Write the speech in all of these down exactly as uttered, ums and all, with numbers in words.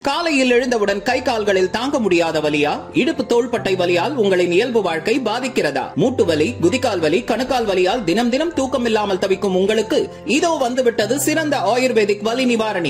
காலையில் எழுந்தவுடன் கை கால்களில் தாங்க முடியாத வலியா? இடுப்பு தோள்பட்டை வலியால் உங்களின் இயல்பு வாழ்க்கை பாதிக்கிறதா? மூட்டு வலி, குதிகால் வலி, கணுக்கால் வலியால் தினம் தினம் தூக்கம் இல்லாமல் தவிக்கும் உங்களுக்கு இதோ வந்துவிட்டது சிறந்த ஆயுர்வேதிக் வலி நிவாரணி.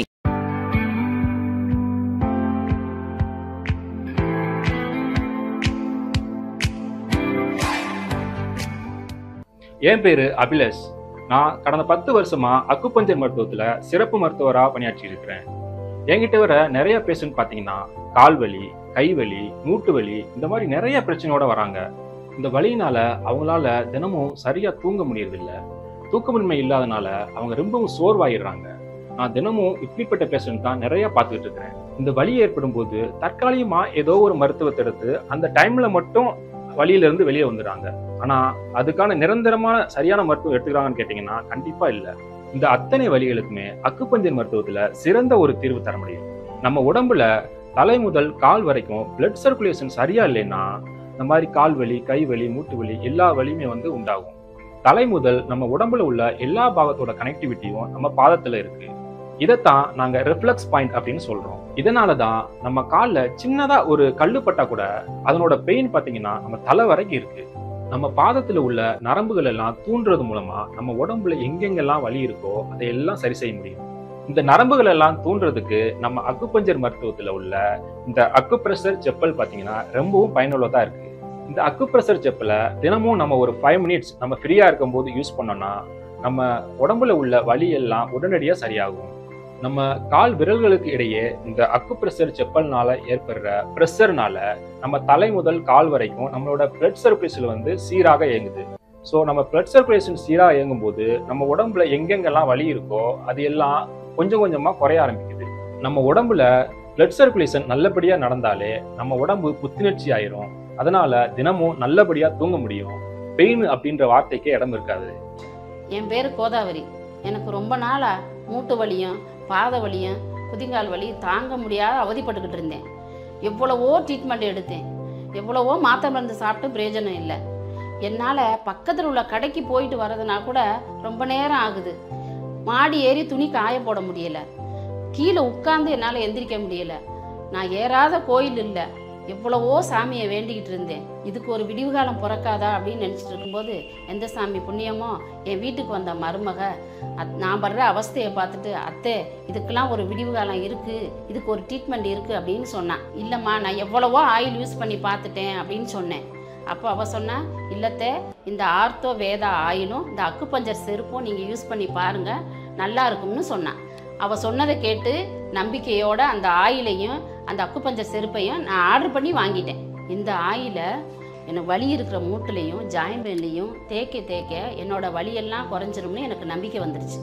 என் பேரு அபிலேஷ். நான் கடந்த பத்து வருஷமா அக்குபஞ்சர் மருத்துவத்துல சிறப்பு மருத்துவரா பணியாற்றி இருக்கிறேன். என்கிட்ட வர நிறைய பேஷண்ட் பாத்தீங்கன்னா கால் வலி, கை வலி, மூட்டு வலி இந்த மாதிரி நிறைய பிரச்சனையோட வராங்க. இந்த வலியினால அவங்களால தினமும் சரியா தூங்க முடியறதில்ல. தூக்கமின்மை இல்லாதனால அவங்க ரொம்பவும் சோர்வாயிடுறாங்க. நான் தினமும் இப்படிப்பட்ட பேஷண்ட் தான் நிறைய பார்த்துக்கிட்டு இருக்கிறேன். இந்த வலி ஏற்படும் போது தற்காலிகமா ஏதோ ஒரு மருத்துவத்தை எடுத்து அந்த டைம்ல மட்டும் வலியில இருந்து வெளியே வந்துடுறாங்க. ஆனா அதுக்கான நிரந்தரமான சரியான மருத்துவம் எடுத்துக்கிறாங்கன்னு கேட்டீங்கன்னா கண்டிப்பா இல்ல. இந்த அத்தனை வலிகளுக்குமே அக்குபஞ்சர் மருத்துவத்துல சிறந்த ஒரு தீர்வு தர முடியும். நம்ம உடம்புல தலை முதல் கால் வரைக்கும் பிளட் சர்க்குலேஷன் சரியா இல்லைன்னா இந்த மாதிரி கால் வலி, கை வலி, மூட்டு வலி எல்லா வலியுமே வந்து உண்டாகும். தலை முதல் நம்ம உடம்புல உள்ள எல்லா பாகத்தோட கனெக்டிவிட்டியும் நம்ம பாதத்துல இருக்கு. இதைத்தான் நாங்க ரிஃப்ளெக்ஸ் பாயிண்ட் அப்படின்னு சொல்றோம். இதனாலதான் நம்ம கால்ல சின்னதா ஒரு கல்லு பட்டா கூட அதனோட பெயின் பாத்தீங்கன்னா நம்ம தலை வரைக்கும் இருக்கு. நம்ம பாதத்துல உள்ள நரம்புகள் எல்லாம் தூண்டுறது மூலமா நம்ம உடம்புல எங்கெங்கெல்லாம் வலி இருக்கோ அதையெல்லாம் சரி செய்ய முடியும். இந்த நரம்புகள் எல்லாம் தூண்டுறதுக்கு நம்ம அக்குபஞ்சர் மருத்துவத்துல உள்ள இந்த அக்குப்ரெஷர் செப்பல் பாத்தீங்கன்னா ரொம்பவும் பயனுள்ளதா இருக்கு. இந்த அக்குப்ரெஷர் செப்பலை தினமும் நம்ம ஒரு ஃபைவ் மினிட்ஸ் நம்ம ஃப்ரீயா இருக்கும் போது யூஸ் பண்ணோம்னா நம்ம உடம்புல உள்ள வலி எல்லாம் உடனடியா சரியாகும். நம்ம கால் விரல்களுக்கு இடையே இந்த அக்குப்ரெஷர் செப்பல்னால ஏற்படுற பிரஷர்னால நம்ம தலை முதல் கால் வரைக்கும் நம்மளோட பிளட் சர்க்குலேஷன் வந்து சீராக இயங்குது. ஸோ நம்ம பிளட் சர்க்குலேஷன் சீராக இயங்கும் போது நம்ம உடம்புல எங்கெங்கெல்லாம் வலி இருக்கோ அது எல்லாம் கொஞ்சம் கொஞ்சமா குறைய ஆரம்பிக்குது. நம்ம உடம்புல பிளட் சர்க்குலேஷன் நல்லபடியா நடந்தாலே நம்ம உடம்பு புத்துணர்ச்சி ஆயிரும். அதனால தினமும் நல்லபடியா தூங்க முடியும். பெயின் அப்படின்ற வார்த்தைக்கே இடம் இருக்காது. என் பேரு கோதாவரி. எனக்கு ரொம்ப நாளா மூட்டு வலியும் பாத வலியும் குதிங்கால் வலி தாங்க முடியாத அவதிப்பட்டுக்கிட்டு இருந்தேன். எவ்வளவோ ட்ரீட்மெண்ட் எடுத்தேன், எவ்வளவோ மாத்திரை மருந்து சாப்பிட்டு பிரயோஜனம் இல்லை. என்னால் பக்கத்தில் உள்ள கடைக்கு போயிட்டு வர்றதுனா கூட ரொம்ப நேரம் ஆகுது. மாடி ஏறி துணி காய போட முடியலை, கீழே உட்கார்ந்து என்னால் எந்திரிக்க முடியலை. நான் ஏறாத கோயில் இல்லை. எவ்வளவோ சாமியை வேண்டிக்கிட்டு இருந்தேன். இதுக்கு ஒரு விடிவு காலம் பிறக்காதா அப்படின்னு நினச்சிட்டு இருக்கும்போது எந்த சாமி புண்ணியமோ என் வீட்டுக்கு வந்த மருமக அத் நான் படுற அவஸ்தையை பார்த்துட்டு, அத்தை இதுக்கெல்லாம் ஒரு விடிவு காலம் இருக்குது, இதுக்கு ஒரு ட்ரீட்மெண்ட் இருக்குது அப்படின்னு சொன்னான். இல்லைம்மா நான் எவ்வளவோ ஆயில் யூஸ் பண்ணி பார்த்துட்டேன் அப்படின்னு சொன்னேன். அப்போ அவள் சொன்னா, இல்லத்தை இந்த ஆர்த்தோ வேதா ஆயிலும் இந்த அக்குபஞ்சர் செருப்பும் நீங்கள் யூஸ் பண்ணி பாருங்கள், நல்லா இருக்கும்னு சொன்னான். அவள் சொன்னதை கேட்டு நம்பிக்கையோட அந்த ஆயிலையும் அந்த அக்குபஞ்சர் செருப்பையும் நான் ஆர்டர் பண்ணி வாங்கிட்டேன். இந்த ஆயிலை எனக்கு வலி இருக்கிற மூட்டுலையும் ஜாயிண்ட் பெயின்லையும் தேய்க்க தேய்க்க என்னோட வலியெல்லாம் குறைஞ்சிரும்னு எனக்கு நம்பிக்கை வந்துடுச்சு.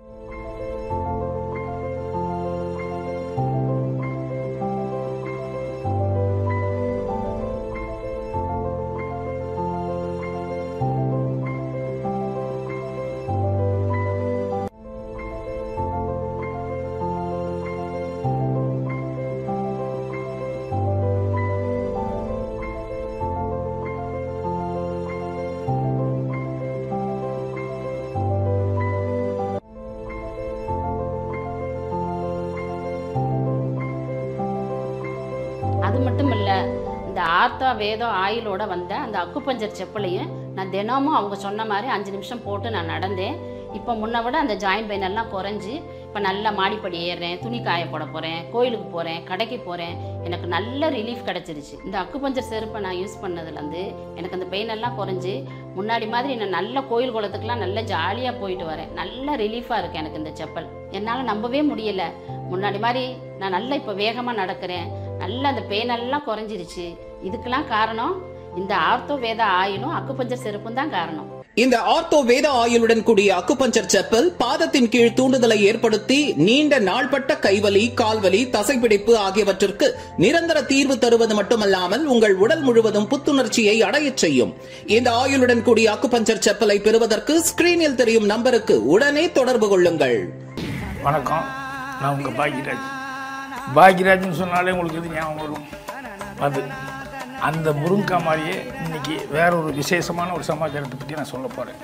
அது மட்டும் இல்லை, இந்த ஆர்த்தா வேதம் ஆயிலோட வந்த அந்த அக்குபஞ்சர் செப்பலையும் நான் தினமும் அவங்க சொன்ன மாதிரி அஞ்சு நிமிஷம் போட்டு நான் நடந்தேன். இப்போ முன்ன விட அந்த ஜாயிண்ட் பெயின் எல்லாம் குறைஞ்சி இப்போ நல்லா மாடிப்படி ஏறுறேன், துணி காய போட போகிறேன், கோயிலுக்கு போகிறேன், கடைக்கு போகிறேன். எனக்கு நல்ல ரிலீஃப் கிடச்சிருச்சு. இந்த அக்குபஞ்சர் செருப்பை நான் யூஸ் பண்ணதுலேருந்து எனக்கு அந்த பெயின் எல்லாம் குறைஞ்சி முன்னாடி மாதிரி நான் நல்ல கோயில் குளத்துக்குலாம் நல்லா ஜாலியாக போயிட்டு வரேன். நல்ல ரிலீஃபாக இருக்குது எனக்கு இந்த செப்பல். என்னால் நம்பவே முடியலை. முன்னாடி மாதிரி நான் நல்லா இப்போ வேகமாக நடக்கிறேன், நல்லா அந்த பெயின் எல்லாம் குறைஞ்சிருச்சு. இதுக்கெல்லாம் காரணம் இந்த ஆர்த்தோ வேதா ஆயிலும் அக்குபஞ்சர் செருப்பும் தான் காரணம். இந்த ஆர்த்தோ வேத ஆயுளுடன் கூடிய அக்குபஞ்சர் செப்பல் பாதத்தின் கீழ் தூண்டுதலை ஏற்படுத்தி நீண்ட நாள்பட்ட கைவலி, கால்வலி, தசைப்பிடிப்பு ஆகியவற்றிற்கு நிரந்தர தீர்வு தருவது மட்டுமல்லாமல் உங்கள் உடல் முழுவதும் புத்துணர்ச்சியை அடையச் செய்யும். இந்த ஆயுளுடன் கூடிய அக்குபஞ்சர் செப்பலை பெறுவதற்கு ஸ்கிரீனில் தெரியும் நம்பருக்கு உடனே தொடர்பு கொள்ளுங்கள். வணக்கம், நான் உங்க பாக்யராஜ். பாக்யராஜ்னு சொன்னாலே உங்களுக்கு இது ஞாபகம் வரும். அது அந்த முருங்கா மாதிரியே இன்றைக்கி வேற ஒரு விசேஷமான ஒரு சமாச்சாரத்தை பற்றி நான் சொல்ல போகிறேன்.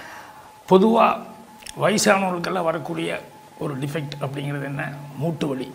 பொதுவாக வயசானவர்களுக்கெல்லாம் வரக்கூடிய ஒரு டிஃபெக்ட் அப்படிங்கிறது என்ன? மூட்டு வலி.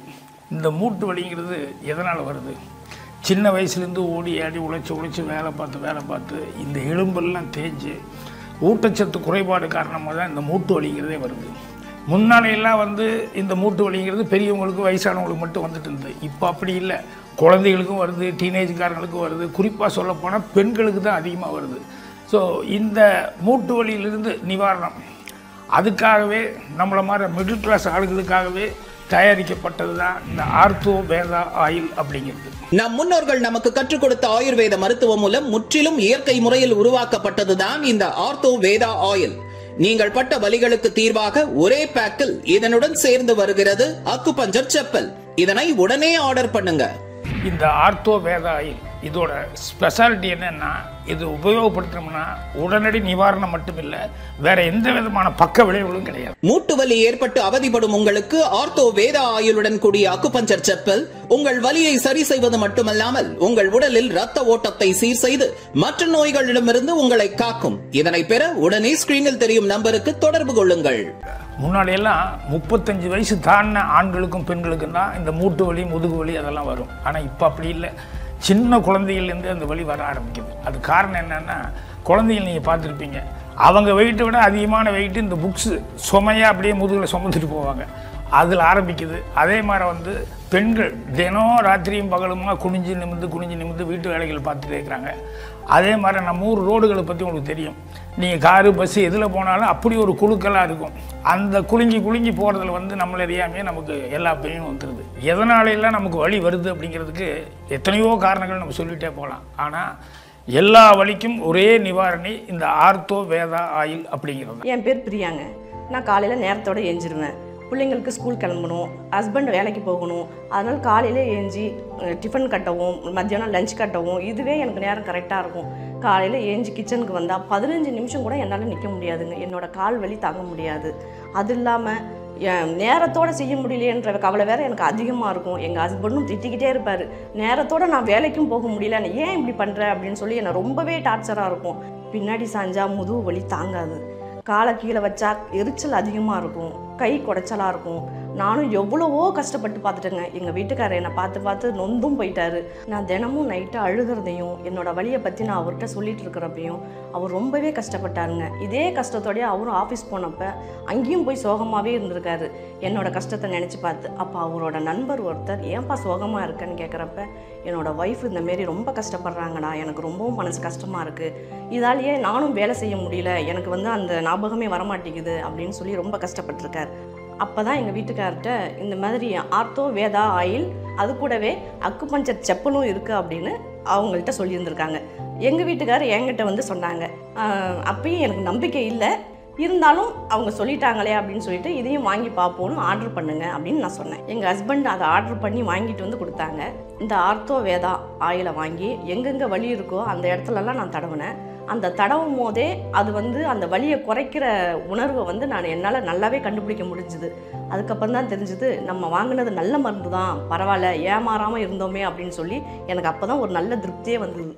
இந்த மூட்டு வலிங்கிறது எதனால் வருது? சின்ன வயசுலேருந்து ஓடி ஆடி உழைச்சி உழைச்சி வேலை பார்த்து வேலை பார்த்து இந்த எலும்பெல்லாம் தேஞ்சு ஊட்டச்சத்து குறைபாடு காரணமாக தான் இந்த மூட்டு வலிங்கிறதே வருது. முன்னாலையெல்லாம் வந்து இந்த மூட்டு வலிங்கிறது பெரியவங்களுக்கு வயசானவங்களுக்கு மட்டும் வந்துட்டு இருந்தது. இப்போ அப்படி இல்லை, குழந்தைகளுக்கும் வருது, டீனேஜ்காரங்களுக்கும் வருது, குறிப்பாக சொல்லப்போனால் பெண்களுக்கு தான் அதிகமாக வருது. ஸோ இந்த மூட்டு வலியிலிருந்து நிவாரணம் அதுக்காகவே நம்மளை மாதிரி மிடில் கிளாஸ் ஆளுகளுக்காகவே தயாரிக்கப்பட்டது தான் இந்த ஆர்த்தோ வேதா ஆயில் அப்படிங்கிறது. நம் முன்னோர்கள் நமக்கு கற்றுக் கொடுத்த ஆயுர்வேத மருத்துவம் மூலம் முற்றிலும் இயற்கை முறையில் உருவாக்கப்பட்டதுதான் இந்த ஆர்த்தோ வேதா ஆயில். நீங்கள் பட்ட வலிகளுக்கு தீர்வாக ஒரே பேக்கில் இதனுடன் சேர்ந்து வருகிறது அக்குபஞ்சர் செப்பல். இதனை உடனே ஆர்டர் பண்ணுங்க. இந்த ஆர்த்தோ வேதா ஆயில் இதோட ஸ்பெஷாலிட்டி என்னன்னா, இது உபயோகப்படுத்தணும்னா உடனடி நிவாரணம் மட்டுமில்லை, வேற எந்த விதமான பக்க விளைவுகளும் கிடையாது. மூட்டு வலி ஏற்பட்டு அவதிப்படும் உங்களுக்கு ஆர்த்தோ வேதா ஆயிலுடன் கூடிய அக்குபஞ்சர் செப்பல் உங்கள் வலியை சரி செய்வது மட்டுமல்லாமல் உங்கள் உடலில் ரத்த ஓட்டத்தை சீர் செய்து மற்ற நோய்களிடமிருந்து உங்களை காக்கும். இதனை பெற உடனே ஸ்கிரீனில் தெரியும் நம்பருக்கு தொடர்பு கொள்ளுங்கள். முன்னாடியெல்லாம் முப்பத்தஞ்சு வயசு தாண்டின ஆண்களுக்கும் பெண்களுக்கும் தான் இந்த மூட்டு வலி முதுகு வலி அதெல்லாம் வரும். ஆனால் இப்போ அப்படி இல்லை, சின்ன குழந்தைகள்லேருந்து அந்த வலி வர ஆரம்பிக்குது. அது காரணம் என்னென்னா, குழந்தைகள் நீங்கள் பார்த்துருப்பீங்க, அவங்க வெயிட்டை விட அதிகமான வெயிட்டு இந்த புக்ஸு சுமையாக அப்படியே முதுகில் சுமந்துட்டு போவாங்க, அதில் ஆரம்பிக்குது. அதே மாதிரி வந்து பெண்கள் தினம் ராத்திரியும் பகலுமா குனிஞ்சு நிமிந்து குனிஞ்சு நிமிந்து வீட்டு வேலைகள் பார்த்துட்டு இருக்கிறாங்க. அதே மாதிரி நம்ம ஊர் ரோடுகளை பற்றி உங்களுக்கு தெரியும், நீங்கள் காரு பஸ்ஸு எதில் போனாலும் அப்படி ஒரு குழுக்களாக இருக்கும். அந்த குலுங்கி குலுங்கி போகிறதுல வந்து நம்மளை அறியாமையே நமக்கு எல்லா பெயினும் வந்துடுது. எதனாலெல்லாம் நமக்கு வலி வருது அப்படிங்கிறதுக்கு எத்தனையோ காரணங்கள் நம்ம சொல்லிகிட்டே போகலாம். ஆனால் எல்லா வலிக்கும் ஒரே நிவாரணி இந்த ஆர்த்தோ வேதா ஆயில் அப்படிங்கிறது. என் பேர் பிரியாங்க. நான் காலையில் நேரத்தோடு ஏஞ்சிருவேன். பிள்ளைங்களுக்கு ஸ்கூல் கிளம்பணும், ஹஸ்பண்ட் வேலைக்கு போகணும். அதனால் காலையில் ஏஞ்சி டிஃபன் கட்டவும் மத்தியானம் லஞ்ச் கட்டவும் இதுவே எனக்கு நேரம் கரெக்டாக இருக்கும். காலையில் ஏஞ்சி கிச்சனுக்கு வந்தால் பதினஞ்சு நிமிஷம் கூட என்னால் நிற்க முடியாதுங்க. என்னோடய கால் வலி தாங்க முடியாது. அது இல்லாமல் என் நேரத்தோடு செய்ய முடியலையன்ற கவலை வேறு எனக்கு அதிகமாக இருக்கும். எங்கள் ஹஸ்பண்டும் திட்டிக்கிட்டே இருப்பார், நேரத்தோடு நான் வேலைக்கும் போக முடியல, ஏன் இப்படி பண்ணுற அப்படின்னு சொல்லி என்னை ரொம்பவே டார்ச்சராக இருக்கும். பின்னாடி சாஞ்சா முதுகு வலி தாங்காது, காலை கீழே வச்சா எரிச்சல் அதிகமாக இருக்கும், கை குடைச்சலாக இருக்கும். நானும் எவ்வளவோ கஷ்டப்பட்டு பார்த்துட்டேங்க. எங்கள் வீட்டுக்காரர் என்னை பார்த்து பார்த்து நொந்தும் போயிட்டாரு. நான் தினமும் நைட்டு அழுகிறதையும் என்னோடய வலியை பற்றி நான் அவர்கிட்ட சொல்லிட்டு இருக்கிறப்பையும் அவர் ரொம்பவே கஷ்டப்பட்டாருங்க. இதே கஷ்டத்தோடய அவரும் ஆஃபீஸ் போனப்போ அங்கேயும் போய் சோகமாகவே இருந்திருக்காரு என்னோடய கஷ்டத்தை நினச்சி பார்த்து. அப்போ அவரோட நண்பர் ஒருத்தர், ஏன்பா சோகமாக இருக்கேன்னு கேட்குறப்ப, என்னோடய ஒய்ஃப் இந்தமாரி ரொம்ப கஷ்டப்படுறாங்கடா, எனக்கு ரொம்பவும் மனசு கஷ்டமாக இருக்குது, இதாலேயே நானும் வேலை செய்ய முடியல, எனக்கு வந்து அந்த ஞாபகமே வரமாட்டேங்குது அப்படின்னு சொல்லி ரொம்ப கஷ்டப்பட்டுருக்கார். அப்போ தான் எங்கள் வீட்டுக்கார்ட்ட இந்த மாதிரி ஆர்த்தோ வேதா ஆயில் அது கூடவே அக்குபஞ்சர் செப்பலும் இருக்குது அப்படின்னு அவங்கள்ட்ட சொல்லியிருந்திருக்காங்க. எங்கள் வீட்டுக்காரர் என்கிட்ட வந்து சொன்னாங்க. அப்பயும் எனக்கு நம்பிக்கை இல்லை, இருந்தாலும் அவங்க சொல்லிட்டாங்களே அப்படின்னு சொல்லிட்டு இதையும் வாங்கி பார்ப்போன்னு ஆர்டர் பண்ணுங்க அப்படின்னு நான் சொன்னேன். எங்கள் ஹஸ்பண்ட் அதை ஆர்டர் பண்ணி வாங்கிட்டு வந்து கொடுத்தாங்க. இந்த ஆர்த்தோ வேதா ஆயிலை வாங்கி எங்கெங்கே வலி இருக்கோ அந்த இடத்துலலாம் நான் தடவினேன். அந்த தடவும் போதே அது வந்து அந்த வலியை குறைக்கிற உணர்வை வந்து நான் என்னால் நல்லாவே கண்டுபிடிக்க முடிஞ்சுது. அதுக்கப்புறம் தான் தெரிஞ்சுது, நம்ம வாங்கினது நல்ல மருந்து தான், பரவாயில்ல ஏமாறாமல் இருந்தோமே அப்படின்னு சொல்லி எனக்கு அப்போ தான் ஒரு நல்ல திருப்தியே வந்தது.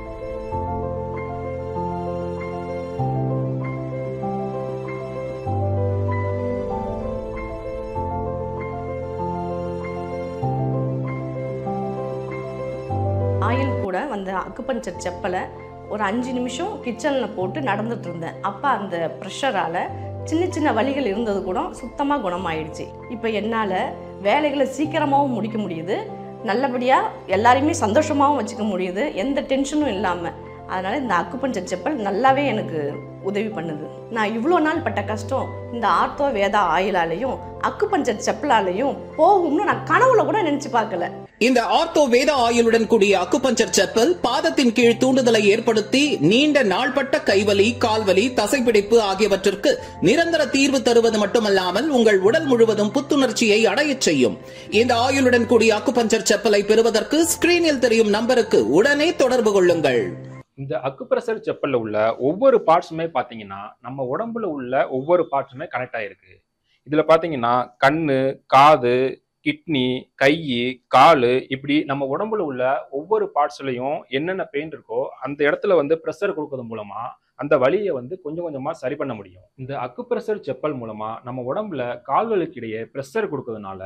ஆயில் கூட வந்து அக்குபஞ்சர் செப்பலை ஒரு அஞ்சு நிமிஷம் கிச்சனில் போட்டு நடந்துட்டு இருந்தேன். அப்போ அந்த ப்ரெஷரால் சின்ன சின்ன வலிகள் இருந்தது கூட சுத்தமாக குணமாயிடுச்சு. இப்போ என்னால் வேலைகளை சீக்கிரமாகவும் முடிக்க முடியுது, நல்லபடியாக எல்லாரையுமே சந்தோஷமாகவும் வச்சுக்க முடியுது, எந்த டென்ஷனும் இல்லாமல். அதனால் இந்த அக்குபஞ்சர் செப்பல் நல்லாவே எனக்கு உதவி பண்ணுது. நான் இவ்வளோ நாள் பட்ட கஷ்டம் இந்த ஆர்த்தோ வேதா ஆயிலாலையும் அக்குபஞ்சர் செப்பலாலையும் போகும்னு நான் கனவுல கூட நினைச்சு பார்க்கல. இந்த ஆர்த்தோ வேதா ஆயிலுடன் கூடிய அக்குபஞ்சர் செப்பல் பாதத்தின் கீழ் தூண்டுதலை ஏற்படுத்தி நீண்ட நாள்பட்ட கைவலி, கால்வலி, தசைப்பிடிப்பு ஆகியவற்றிற்கு நிரந்தர தீர்வு தருவது மட்டுமல்லாமல் உங்கள் உடல் முழுவதும் புத்துணர்ச்சியை அடையச் செய்யும். இந்த ஆயிலுடன் கூடிய அக்குபஞ்சர் செப்பலை பெறுவதற்கு ஸ்கிரீனில் தெரியும் நம்பருக்கு உடனே தொடர்பு கொள்ளுங்கள். இந்த அக்குப்ரெஷர் செப்பல்ல உள்ள ஒவ்வொரு பார்ட்ஸுமே பாத்தீங்கன்னா நம்ம உடம்புல உள்ள ஒவ்வொரு பார்ட்ஸுமே கனெக்ட் ஆயிருக்கு. இதுல பாத்தீங்கன்னா கண்ணு, காது, கிட்னி, கை, காலு, இப்படி நம்ம உடம்புல உள்ள ஒவ்வொரு பார்ட்ஸ்லயும் என்னென்ன பெயின் இருக்கோ அந்த இடத்துல வந்து ப்ரெஷர் கொடுக்கறது மூலமா அந்த வலியை வந்து கொஞ்சம் கொஞ்சமா சரி பண்ண முடியும். இந்த அக்குப்ரெஷர் செப்பல் மூலமா நம்ம உடம்புல கால்களுக்கு இடையே ப்ரெஷர் கொடுக்கறதுனால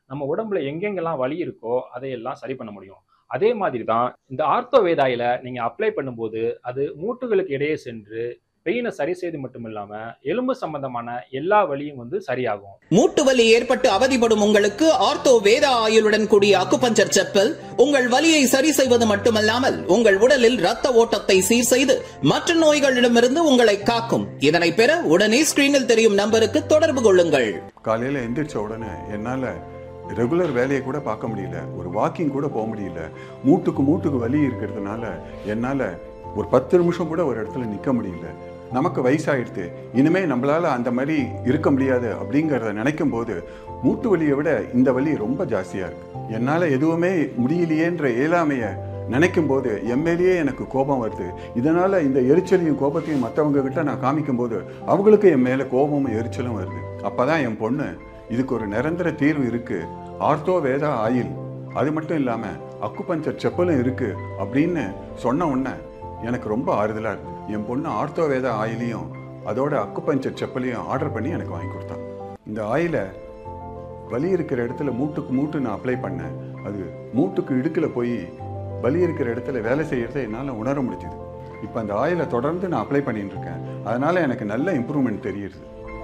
நம்ம உடம்புல எங்கெங்கெல்லாம் வலி இருக்கோ அதையெல்லாம் சரி பண்ண முடியும். அதே மாதிரி தான் இந்த ஆர்த்தோ வேதாயில நீங்க அப்ளை பண்ணும்போது அது மூட்டுகளுக்கு இடையே சென்று பெயினை சரி செய்து மட்டும் இல்லாம எலும்பு சம்பந்தமான எல்லா வலியும் வந்து சரியாகும். மூட்டு வலி ஏற்பட்டு அவதிப்படும் உங்களுக்கு ஆர்த்தோ வேதா ஆயுளுடன் கூடிய அக்குபஞ்சர் செப்பல் உங்கள் வலியை சரி செய்வது மட்டுமல்லாமல் உங்கள் உடலில் ரத்த ஓட்டத்தை சீர் செய்து மற்ற நோய்களிடமிருந்து உங்களை காக்கும். இதனை பெற உடனே ஸ்கிரீனில் தெரியும் நம்பருக்கு தொடர்பு கொள்ளுங்கள். காலையில எந்திரிச்ச உடனே என்னால ரெகுலர் வேலையை கூட பார்க்க முடியல, ஒரு வாக்கிங் கூட போக முடியல. மூட்டுக்கு மூட்டுக்கு வலி இருக்கிறதுனால என்னால ஒரு பத்து நிமிஷம் கூட ஒரு இடத்துல நிற்க முடியல. நமக்கு வயசாயிடுது, இனிமே நம்மளால அந்த மாதிரி இருக்க முடியாது அப்படிங்கிறத நினைக்கும் போது மூட்டு வலியை விட இந்த வலி ரொம்ப ஜாஸ்தியா இருக்கு. என்னால எதுவுமே முடியலையேன்ற இயலாமைய நினைக்கும் போது எம்எல்ஏ எனக்கு கோபம் வருது. இதனால இந்த எரிச்சலையும் கோபத்தையும் மற்றவங்க கிட்ட நான் காமிக்கும் போது அவங்களுக்கு என் மேல கோபமும் எரிச்சலும் வருது. அப்பதான் என் பொண்ணு இதுக்கு ஒரு நிரந்தர தீர்வு இருக்கு, ஆர்த்தோ வேதா ஆயில், அது மட்டும் இல்லாம அக்குபஞ்சர் செப்பலும் இருக்கு அப்படின்னு சொன்ன உடனே எனக்கு ரொம்ப ஆறுதலா இருக்கு. என் பொண்ணு ஆர்த்தோ வேதா ஆயிலையும் அதோட அக்குபஞ்சர் செப்பலையும் ஆர்டர் பண்ணி எனக்கு வாங்கி கொடுத்தான். இந்த ஆயிலை வலி இருக்கிற இடத்துல மூட்டுக்கு மூட்டு நான் அப்ளை பண்ணேன். அது மூட்டுக்கு இடுக்கல போய் வலி இருக்கிற இடத்துல வேலை செய்யறதை என்னால் உணர முடிஞ்சுது. இப்போ அந்த ஆயிலை தொடர்ந்து நான் அப்ளை பண்ணிட்டு இருக்கேன். அதனால எனக்கு நல்ல இம்ப்ரூவ்மெண்ட் தெரியுது.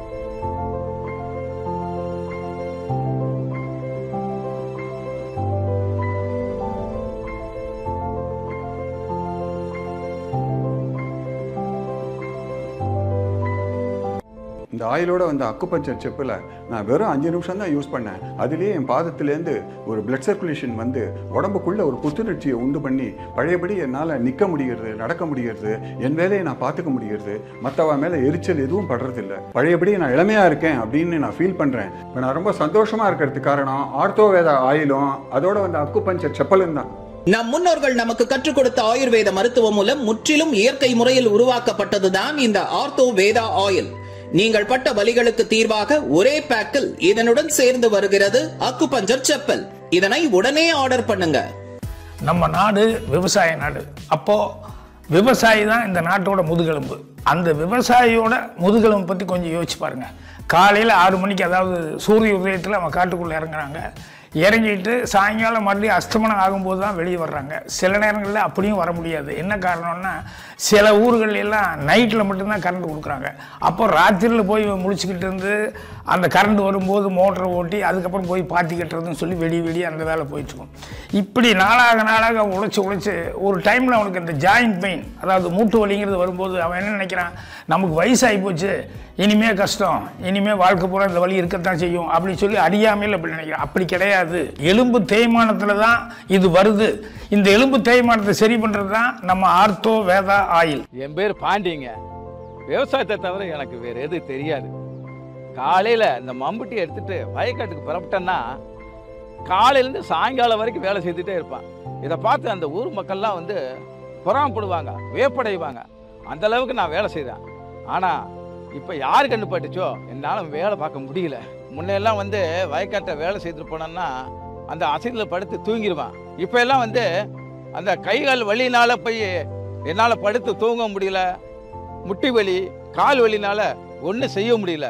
இந்த ஆயிலோட வந்த அக்குபஞ்சர் செப்பில் நான் வெறும் அஞ்சு நிமிஷம் தான் யூஸ் பண்ணேன். அதுலேயே என் பாதத்துலேருந்து ஒரு பிளட் சர்க்குலேஷன் வந்து உடம்புக்குள்ளே ஒரு புத்துணர்ச்சியை உண்டு பண்ணி பழையபடி என்னால் நிற்க முடிகிறது, நடக்க முடிகிறது, என் வேலையை நான் பார்த்துக்க முடிகிறது, மற்றவ மேலே எரிச்சல் எதுவும் படுறதில்லை. பழையபடி நான் இளமையாக இருக்கேன் அப்படின்னு நான் ஃபீல் பண்ணுறேன். இப்போ நான் ரொம்ப சந்தோஷமாக இருக்கிறதுக்கு காரணம் ஆர்த்தோ வேதா ஆயிலும் அதோட வந்த அக்குபஞ்சர் செப்பலும் தான். நம் முன்னோர்கள் நமக்கு கற்றுக் கொடுத்த ஆயுர்வேத மருத்துவம் மூலம் முற்றிலும் இயற்கை முறையில் உருவாக்கப்பட்டதுதான் இந்த ஆர்த்தோ வேதா ஆயில். நீங்கள் பட்ட வலிகளுக்கு தீர்வாக ஒரே பேக்கில் இதனுடன் சேர்ந்து வருகிறது அக்குபஞ்சர் செப்பல். இதனை உடனே ஆர்டர் பண்ணுங்க. நம்ம நாடு விவசாய நாடு. அப்போ விவசாயி தான் இந்த நாட்டோட முதுகெலும்பு. அந்த விவசாயியோட முதுகெலும்பு பற்றி கொஞ்சம் யோசிச்சு பாருங்க. காலையில் ஆறு மணிக்கு, அதாவது சூரிய உதயத்தில் அவன் காட்டுக்குள்ளே இறங்குறாங்க. இறங்கிட்டு சாயங்காலம் மறுபடியும் அஸ்தமனம் ஆகும்போது தான் வெளியே வர்றாங்க. சில நேரங்களில் அப்படியும் வர முடியாது. என்ன காரணம்னா சில ஊர்கள் எல்லாம் நைட்டில் மட்டும்தான் கரண்ட் கொடுக்குறாங்க. அப்போ ராத்திரியில் போய் முழிச்சுக்கிட்டு இருந்து அந்த கரண்ட் வரும்போது மோட்டரை ஓட்டி அதுக்கப்புறம் போய் பாத்தி கட்டுறதுன்னு சொல்லி வெடி வெடி அந்த வேலை போயிட்டுருக்கும். இப்படி நாளாக நாளாக உழைச்சி உழைச்சி ஒரு டைமில் அவனுக்கு இந்த ஜாயிண்ட் பெயின், அதாவது மூட்டு வலிங்கிறது வரும்போது அவன் என்ன நினைக்கிறான், நமக்கு வயசாகி போச்சு, இனிமே கஷ்டம், இனிமே வாழ்க்கை பூரா இந்த வலி இருக்கத்தான் செய்யும் அப்படின்னு சொல்லி அறியாமையில் அப்படி நினைக்கிறான். அப்படி கிடையாது. எலும்பு தேய்மானத்தில் தான் இது வருது. இந்த எலும்பு தேய்மானத்தை சரி பண்ணுறது தான் நம்ம ஆர்த்தோ வேதா ஆயில். என் பேர் பாண்டிங்க. விவசாயத்தை தவிர எனக்கு வேறு எது தெரியாது. காலையில் இந்த மம்புட்டி எடுத்துட்டு வயக்காட்டுக்கு புறப்பட்டேன்னா காலையிலேருந்து சாயங்காலம் வரைக்கும் வேலை செய்துகிட்டே இருப்பான். இதை பார்த்து அந்த ஊர் மக்கள்லாம் வந்து புறாமப்படுவாங்க, வேப்படைவாங்க. அந்த அளவுக்கு நான் வேலை செய்கிறேன். ஆனால் இப்போ யார் கண்டு பட்டுச்சோ என்னால் வேலை பார்க்க முடியல. முன்னெல்லாம் வந்து வயக்காட்டை வேலை செய்துட்டு போனோன்னா அந்த அசைதில் படுத்து தூங்கிடுவான். இப்போ எல்லாம் வந்து அந்த கைகால் வலினால போய் என்னால் படுத்து தூங்க முடியல, முட்டி வலி, கால் வலினால ஒன்றும் செய்ய முடியல.